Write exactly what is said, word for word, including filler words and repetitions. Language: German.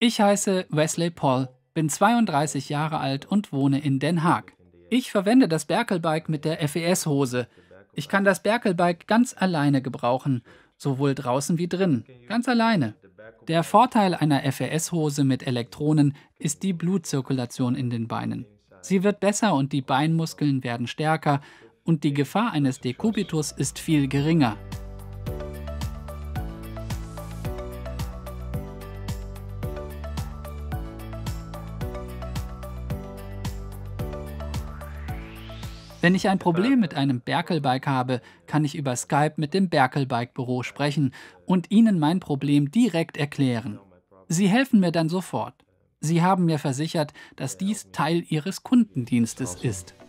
Ich heiße Wesley Paul, bin zweiunddreißig Jahre alt und wohne in Den Haag. Ich verwende das Berkelbike mit der F E S-Hose. Ich kann das Berkelbike ganz alleine gebrauchen, sowohl draußen wie drin, ganz alleine. Der Vorteil einer F E S-Hose mit Elektronen ist die Blutzirkulation in den Beinen. Sie wird besser und die Beinmuskeln werden stärker und die Gefahr eines Dekubitus ist viel geringer. Wenn ich ein Problem mit einem Berkelbike habe, kann ich über Skype mit dem Berkelbike-Büro sprechen und Ihnen mein Problem direkt erklären. Sie helfen mir dann sofort. Sie haben mir versichert, dass dies Teil Ihres Kundendienstes ist.